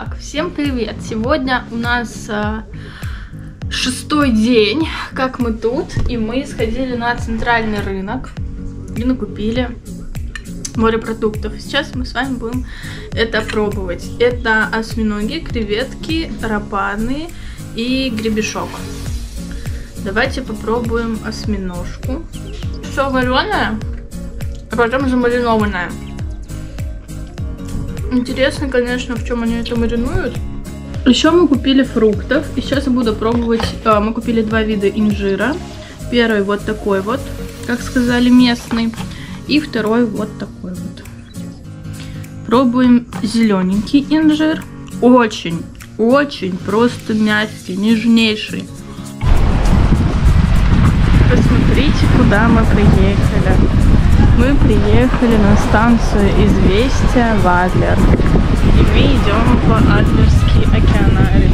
Итак, всем привет! Сегодня у нас 6-й день, как мы тут, и мы сходили на центральный рынок и накупили морепродуктов. Сейчас мы с вами будем это пробовать. Это осьминоги, креветки, рапаны и гребешок. Давайте попробуем осьминожку. Все вареное, а потом замаринованное. Интересно, конечно, в чем они это маринуют. Еще мы купили фруктов. И сейчас я буду пробовать. Мы купили два вида инжира. Первый вот такой вот, как сказали, местный. И второй вот такой вот. Пробуем зелененький инжир. Очень просто мягкий, нежнейший. Посмотрите, куда мы приехали. Мы приехали на станцию Известия в Адлер. И мы идем по Адлерский океанарий.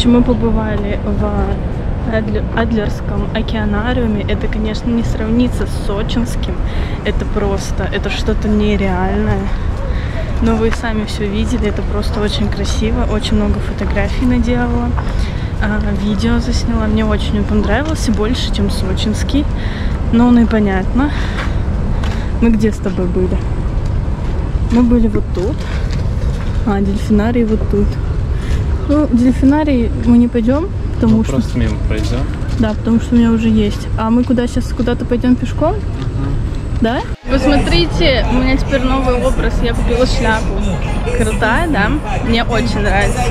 общем, мы побывали в Адлерском океанариуме. Это, конечно, не сравнится с сочинским. Это просто, это что-то нереальное. Но вы сами все видели. Это просто очень красиво. Очень много фотографий наделала. Видео засняла. Мне очень он понравился. Больше, чем сочинский. Но ну и понятно. Мы где с тобой были? Мы были вот тут. Дельфинарий вот тут. Ну, дельфинарий мы не пойдем, потому что... Просто мимо пройдем. Да, потому что у меня уже есть. А мы сейчас куда-то пойдем пешком? Да? Вы смотрите, у меня теперь новый образ. Я купила шляпу. Крутая, да? Мне очень нравится.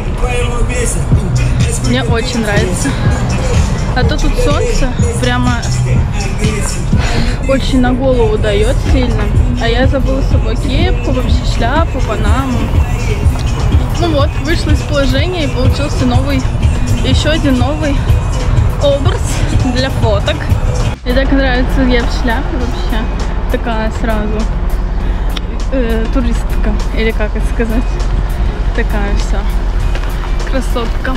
Мне очень нравится. А то тут солнце прямо очень на голову дает сильно. А я забыла с собой кепку, вообще шляпу, панаму. Ну вот, вышла из положения и получился еще один новый образ для фоток. Мне так нравится, я в шляпе вообще. Такая сразу туристка, или как это сказать. Такая вся красотка.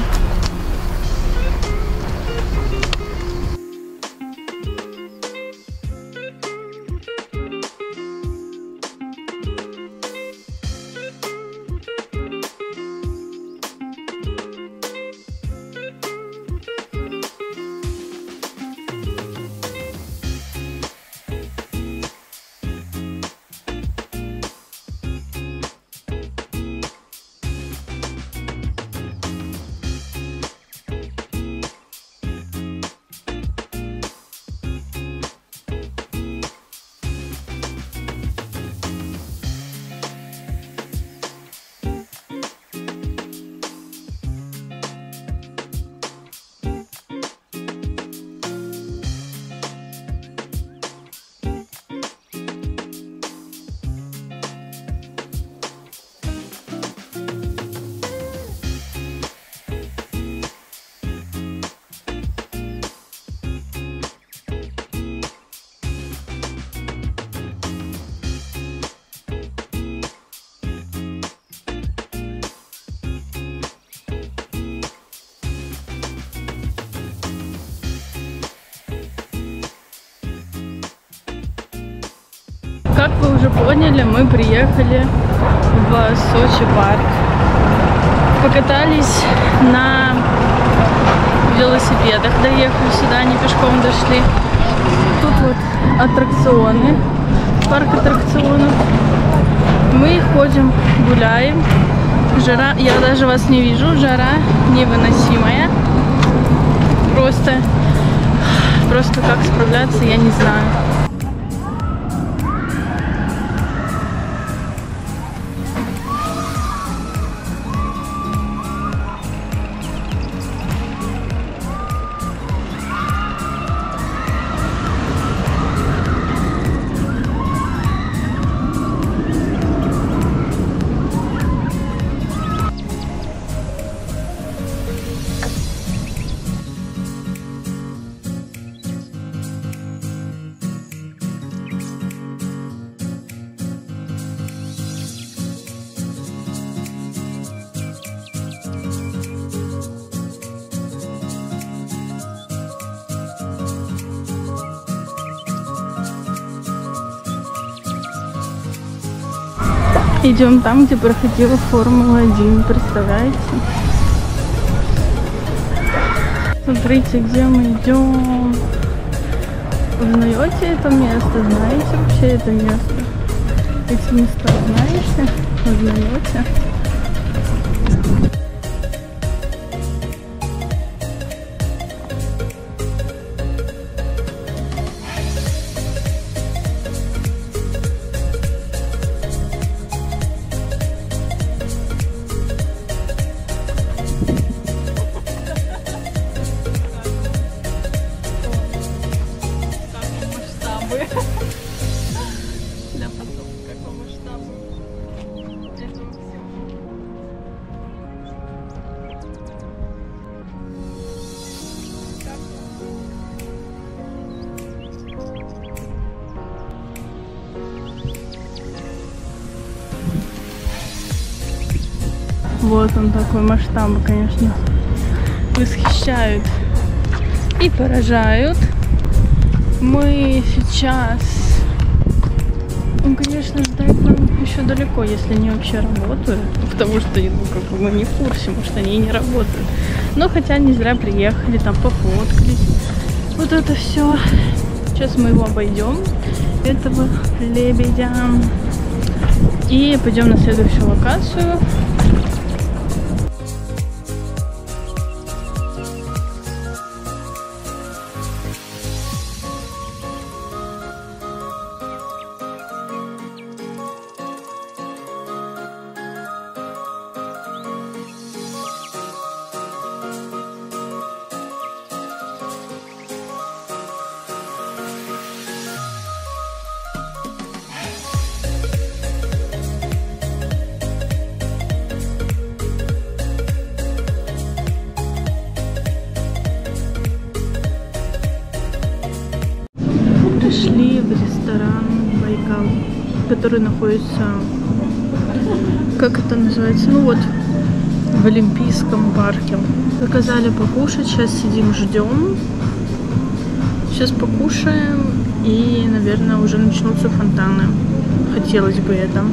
Как вы уже поняли, мы приехали в Сочи парк. Покатались на велосипедах, доехали сюда, не пешком дошли. Тут вот аттракционы, парк аттракционов. Мы ходим, гуляем. Жара, я даже вас не вижу, жара невыносимая. Просто как справляться, я не знаю. Идем там, где проходила Формула-1, представляете? Смотрите, где мы идем. Узнаете это место? Знаете вообще это место? Эти места знаете? Узнаете? Для потом, какого масштаба. Вот он такой масштаб, конечно. восхищают и поражают. Мы сейчас... Ну, конечно, ждать нам еще далеко, если они вообще работают. Потому что, ну, как бы мы не в курсе, может, они и не работают. Но хотя не зря приехали, там пофоткались. Вот это все. Сейчас мы его обойдем, этого лебедя. И пойдем на следующую локацию. Пришли в ресторан Байкал, который находится, как это называется, ну вот, в Олимпийском парке. Заказали покушать, сейчас сидим, ждем. Сейчас покушаем и, наверное, уже начнутся фонтаны. Хотелось бы это.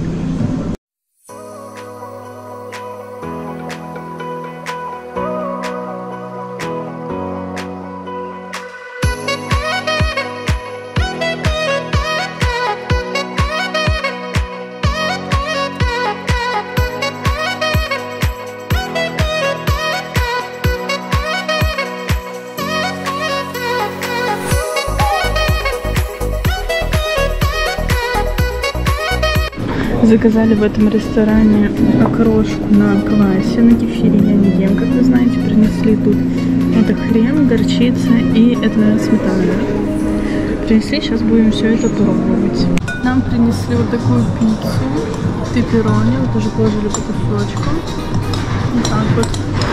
Заказали в этом ресторане окрошку на квасе, на кефире я не ем, как вы знаете. Принесли тут это хрен, горчица и это сметана. Принесли, сейчас будем все это пробовать. Нам принесли вот такую пиццу, пепперони, вот уже положили по кусочкам. Вот так вот.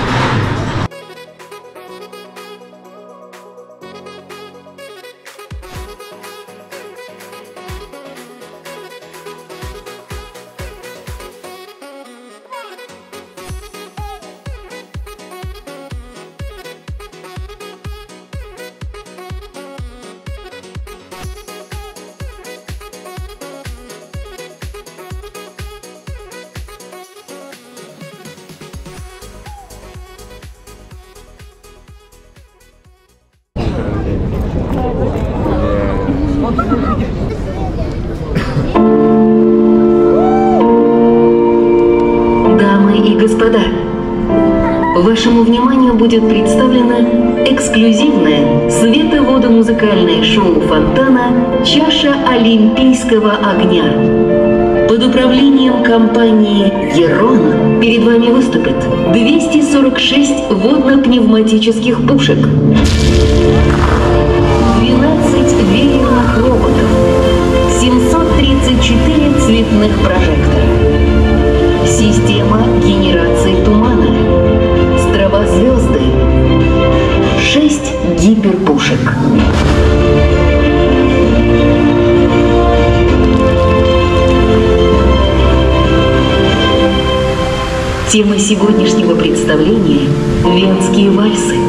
Дамы и господа, вашему вниманию будет представлено эксклюзивное световодомузыкальное шоу фонтана «Чаша Олимпийского огня». Под управлением компании «Ерон» перед вами выступит 246 водно-пневматических пушек, 12 веерных роботов, 734 цветных прожекторов, система генерации тумана, стробозвезды, 6 гиперпушек. Тема сегодняшнего представления – венские вальсы.